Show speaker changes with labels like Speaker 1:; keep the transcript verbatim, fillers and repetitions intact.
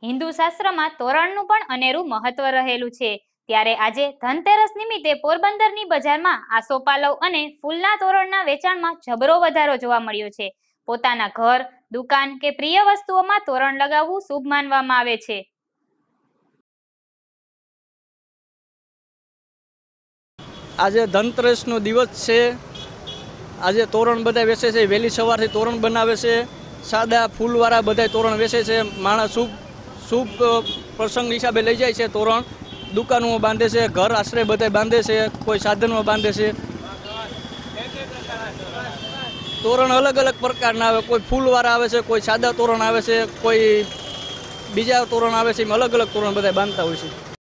Speaker 1: હિન્દુ શાસ્ત્રમાં તોરણનું પણ અનેરું મહત્વ રહેલું છે। ત્યારે આજે ધનતેરસ નિમિત્તે પોરબંદરની બજારમાં આસોપાલવ અને ફૂલના તોરણના વેચાણમાં જબરો વધારો જોવા મળ્યો છે। પોતાના ઘર, દુકાન કે પ્રિય વસ્તુઓમાં તોરણ લગાવવું શુભ માનવામાં આવે છે।
Speaker 2: આજે ધનતેરસનો દિવસ છે। આજે તોરણ બધા વેચે છે। વહેલી સવારથી તોરણ બનાવે છે। સાદા ફૂલવાળા બધા તોરણ વેચે છે। માણસ શુભ શુભ પ્રસંગ હિસાબે લઈ જાય છે। તોરણ દુકાનોમાં બાંધે છે, ઘર આશરે બધા બાંધે છે, કોઈ સાધનમાં બાંધે છે। તોરણ અલગ અલગ પ્રકારના આવે, કોઈ ફૂલવાળા આવે છે, કોઈ સાદા તોરણ આવે છે, કોઈ બીજા તોરણ આવે છે। એમ અલગ અલગ તોરણ બધા બાંધતા હોય છે।